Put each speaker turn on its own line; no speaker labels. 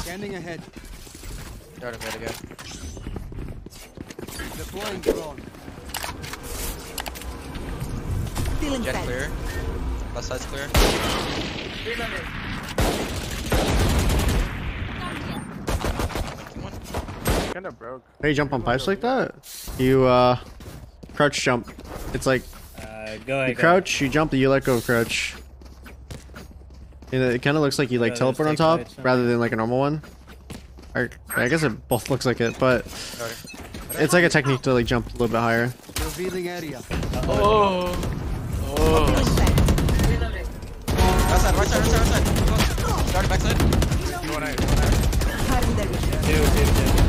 Scanning ahead.
Got him mid again.
Deploying drone.
Feeling
Jet
fed.
clear. Left side's clear.
Kinda broke.
Hey, you jump on pipes like that? You crouch jump. It's like
Go ahead.
you crouch, you jump, you let go of crouch. And it kind of looks like you like teleport on top rather than like a normal one. Or, I guess it both looks like it, but it's like a technique to like jump a little bit higher.
Revealing area.
Oh. Oh.
Reloading.
Right side, right side, right side, right side. Start backside.
One eye.
Cutting their vision.
Dude.